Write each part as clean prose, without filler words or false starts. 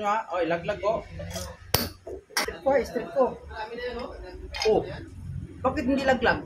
nyo ha. O, ilaglag ko. Strip ko. Oh, bakit hindi laglag?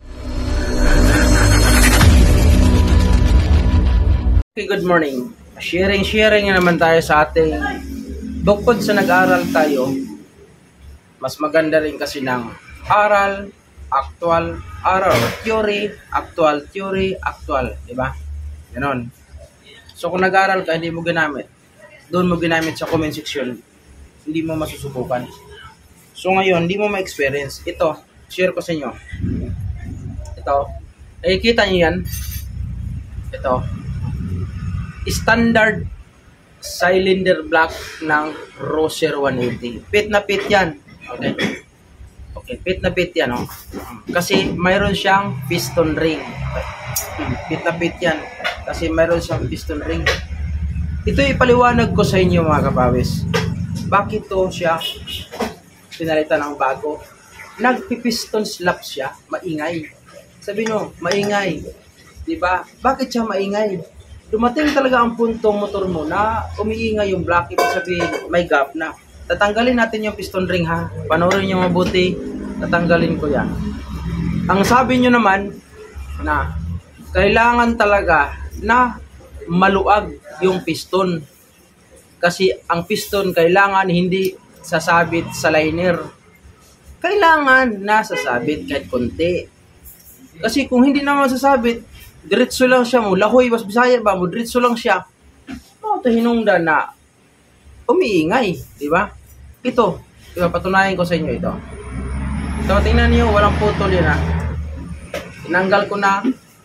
Okay, good morning. Sharing na naman tayo sa ating bukod sa nag-aral tayo, mas maganda rin kasi ng aral, actual, aral, theory, actual, diba? Ganon. So kung nag-aral ka, hindi mo ginamit, doon mo ginamit sa comment section, hindi mo masusubukan. So ngayon, hindi mo ma-experience. Ito, share ko sa inyo. Ito, nakikita nyo yan. Ito, standard cylinder block ng Roser 180. Pit na pit yan. Okay. Okay, pit na pit yan. Oh. Kasi mayroon siyang piston ring. Pit na pit yan. Kasi mayroon siyang piston ring. Ito ipaliwanag ko sa inyo mga kapawis. Bakit to siya pinalitan ng bago? Nagpipiston slap siya. Maingay. Sabi nyo, maingay. Diba? Bakit siya maingay? Dumating talaga ang puntong motor mo na umiingay yung block. Ibig sabihin, may gap na. Tatanggalin natin yung piston ring ha. Panoorin nyo mabuti. Tatanggalin ko yan. Ang sabi nyo naman na kailangan talaga na maluag yung piston. Kasi ang piston kailangan hindi sasabit sa liner. Kailangan na sasabit kahit konti. Kasi kung hindi naman sasabit, diretso lang siya mo. Lahoy, mas Bisaya ba mo? Diretso lang siya. Ito hinungdan na umiingay. Diba? Ito. Diba? Patunayan ko sa inyo ito. So, tingnan niyo, walang putol yun ha. Tinanggal ko na.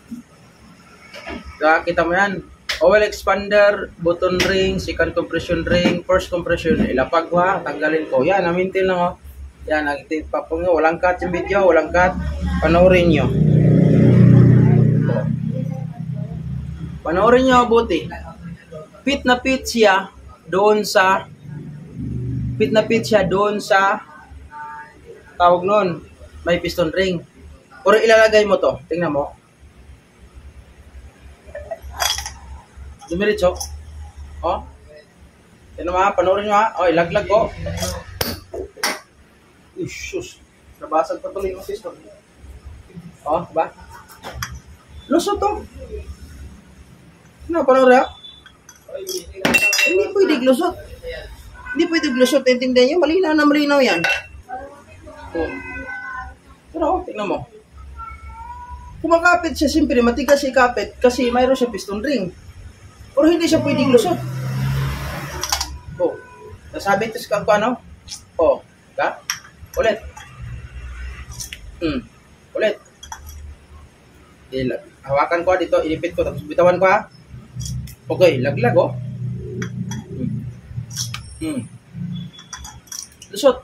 Diba? Kita mo yan. Oil expander, button ring, second compression ring, first compression. Ilapag ko ha. Tanggalin ko. Yan, namintin lang oh. Yan, nagtipapong nyo. Walang cut yung video. Walang cut. Panoorin nyo. Panoorin nyo mabuti. Pit na pit siya doon sa tawag nun, may piston ring. Pero ilalagay mo to. Tingnan mo. Dumiritso. Oh. Tingnan mo ha. Panoorin nyo ha. Oh, ilaglag ko. Sus. Nabasag pa tuloy yung piston. Oh, ba? Lusot to. Ano, panoorin ha? Hindi pwede glusot. Hindi pwede glusot. Intindihan nyo? Malinaw yan. Oh. Pero, tingnan mo. Kumakapit siya, siyempre, matigas siya kapit kasi mayroon siya piston ring. Pero hindi siya pwede glusot. Oh. Nasabit ito ka ano? Oh. Ka? Ulit. Ulit. Hawakan ko dito, inipit ko, tapos bitawan ko ha. Okay, laglag oh. Lusot.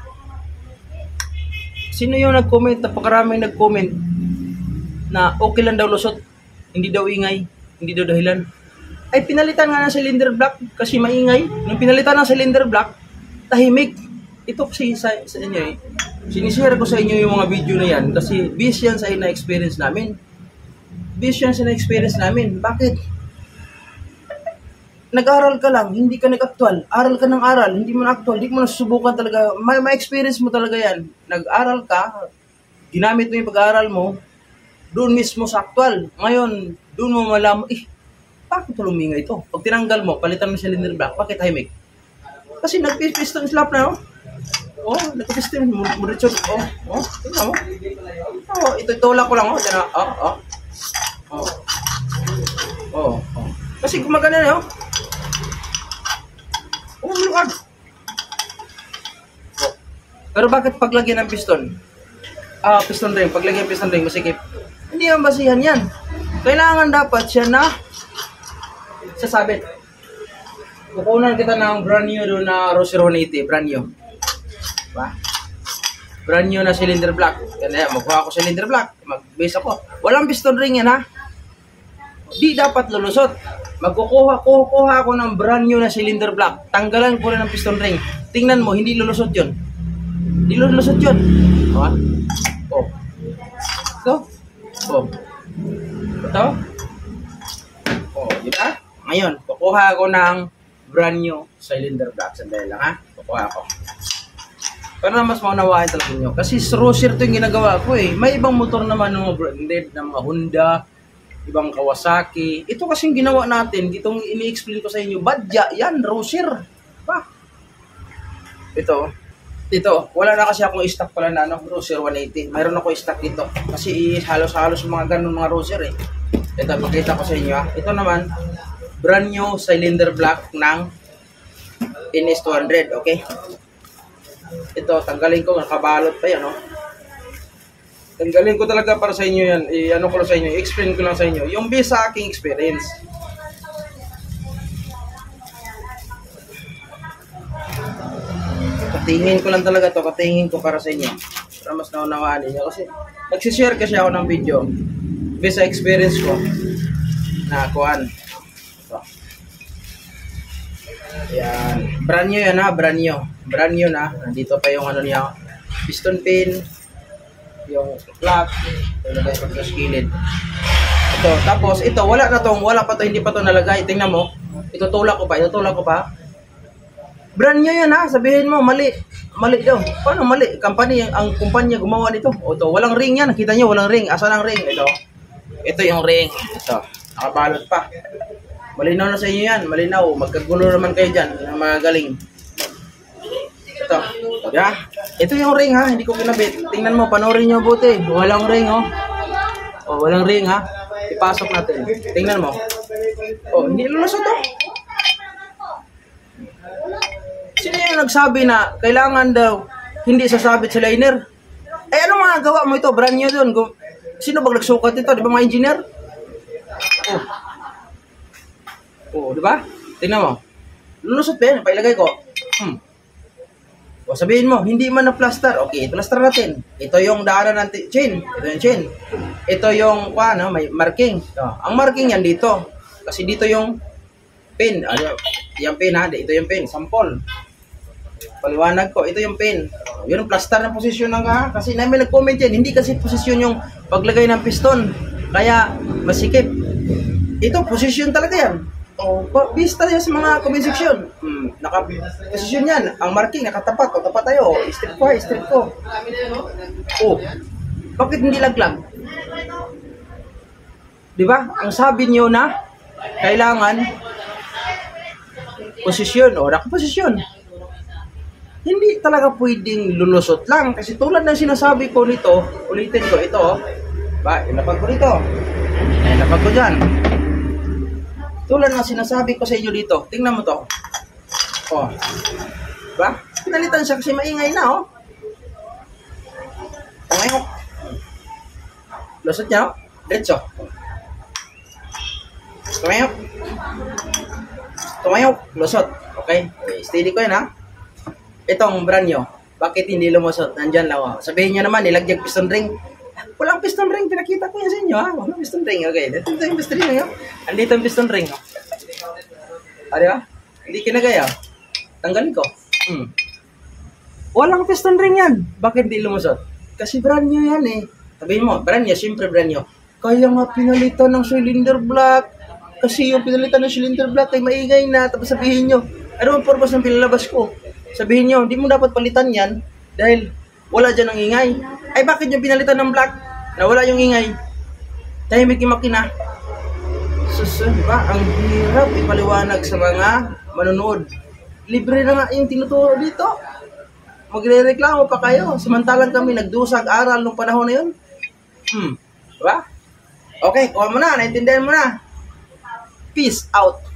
Sino yung nag-comment? Napakaraming nag-comment na okay lang daw lusot, hindi daw ingay, hindi daw dahilan. Ay pinalitan nga ng cylinder block kasi maingay. Nung pinalitan ng cylinder block, tahimik. Ito kasi sa inyo eh. Sinishare ko sa inyo yung mga video na yan kasi based yan sa na-experience namin. Based yan sa na-experience namin. Bakit? Nag-aral ka lang, hindi ka nag-actual. Aral ka ng aral, hindi mo na-actual, hindi mo nasusubukan talaga. May experience mo talaga yan. Nag-aral ka, ginamit mo yung pag-aaral mo, doon mismo sa actual. Ngayon, doon mo malaman, bakit luminga ito? Pag tinanggal mo, palitan mo yung cylinder block, bakit tahimik? Kasi nag-piston slap na, oh. Oh, nag-piston, murichot, oh, tingnan mo. Oh, ito lang ko lang, oh. Tingnan, oh. Kasi gumagana na, oh. Maluag. Pero bakit paglagyan ng piston? Piston ring. Paglagyan ng piston ring, masikip. Hindi ang basihan yan. Kailangan dapat siya na sasabit. Kukunan kita ng brand new doon na Roser 180. Brand new. Diba? Brand new na cylinder block. Yan, magkuha ako cylinder block. Mag-base ako. Walang piston ring yan ha. Di dapat lulusot. Magkukuha ako ng brand new na cylinder block. Tanggalan ko rin ng piston ring. Tingnan mo, hindi lulusot yun. Hindi lulusot yun. Oh. Ito. Oh. Ito. Oh, di ba? Ngayon, kukuha ako ng brand new cylinder block. Sandali lang ha. Kukuha ako. Para mas maunawaan talaga nyo. Kasi Rocher to yung ginagawa ko eh. May ibang motor naman ng mga branded, ng mga Honda, ibang Kawasaki. Ito kasing ginawa natin, itong ini-explain ko sa inyo, badya, yan, Rocher. Pa. Ito, wala na kasi akong stock pala na Rocher 180. Mayroon ako stock dito. Kasi halos-halos mga ganun mga Rocher eh. Ito, pakita ko sa inyo ha. Ito naman, brand new cylinder block ng NS200, okay? Ito, tanggalin ko, nakabalot pa yan, no? Tanggalin ko talaga para sa inyo yan. Ano ko lang sa inyo, i-explain ko lang sa inyo. Yung base sa aking experience. Katingin ko lang talaga to, katingin ko para sa inyo. Para mas naunawaan ninyo. Kasi, nagsishare kasi ako ng video. Base sa experience ko. Na, kuhan. Yan. Brand new yan ha, brand new. Brand new na. Nandito pa yung ano niya, piston pin, yung plug, ilagay ko sa skillet. Ito, tapos ito, wala pa to, hindi pa to nalagay. Tingnan mo. Itutulak ko pa. Brand new yan ha, sabihin mo, mali. Mali daw. Paano mali? Ang kumpanya gumawa nito. O ito, walang ring yan. Nakita niyo, walang ring. Asan ang ring? Ito yung ring. Ito, nakabalot pa. Malinaw na sa inyo yan. Malinaw. Magkagulo naman kayo dyan. Ang mga galing. Ito. Yeah. Ito yung ring ha. Hindi ko kinabit. Tingnan mo. Panoorin nyo buti. Walang ring oh. Oh, walang ring ha. Ipasok natin. Tingnan mo. Oh, hindi lulusot to. Sino yung nagsabi na kailangan daw hindi sasabit sa liner? Eh, ano mga gawa mo ito? Brand new doon. Sino bang nagsukat ito? Di ba mga engineer? Oh. Oh, di ba? Tingnan mo. Lulusot pa yan. Pailagay ko. O sabihin mo, hindi man na plaster. Okay, plaster natin. Ito yung daanan ng chain. Ito yung chain. Ito yung, may marking. Ang marking yan dito. Kasi dito yung pin. Yung pin ha. Ito yung pin. Sample. Paliwanag ko. Ito yung pin. Yun ang plaster ng posisyon ng ha. Kasi may nag-comment yan. Hindi kasi posisyon yung paglagay ng piston. Kaya masikip. Ito, posisyon talaga yan. O, bista yan sa mga comment section. Naka-posisyon yan. Ang marking, nakatapat. O, tapat tayo. Strip ko. O, bakit hindi laglag? Diba? Ang sabi nyo na, kailangan, posisyon. O, nakaposisyon. Hindi talaga pwedeng lulusot lang. Kasi tulad ng sinasabi ko nito, ulitin ko, ito, ilapag ko dito. Ilapag ko dyan. Tulad ng sinasabi ko sa inyo dito. Tingnan mo to. Oh. Diba? Pinalitan siya kasi maingay na, oh. Tumayok. Lusot niya, oh. Diretso. Tumayok. Lusot. Okay? Steady ko yan, ha. Itong brand nyo. Bakit hindi lumusot? Nandyan lang, oh. Sabihin nyo naman, nilagyag piston ring. Walang piston ring, pinakita ko yan sa inyo ha. Walang piston ring, okay. Dito yung piston ring, ha. Andito yung piston ring, ha. Di ba? Hindi kinagaya. Tanggalin ko. Walang piston ring yan. Bakit di lumusot? Kasi brand new yan eh. Sabihin mo, brand new, siyempre brand new. Kaya nga pinalitan ng cylinder block. Kasi yung pinalitan ng cylinder block ay maingay na. Tapos sabihin nyo, ano ang purpose ng pinalabas ko? Sabihin nyo, hindi mo dapat palitan yan dahil wala dyan ang ingay. Ay bakit yung pinalitan ng block na wala yung ingay? Tahimik yung makina. Diba? Ang hirap ipaliwanag sa mga manonood. Libre na nga yung tinuturo dito. Magre-reklamo pa kayo. Samantalang kami nagdusag aral nung panahon na yun. Diba? Okay, kuha mo na. Naintindihan mo na. Peace out.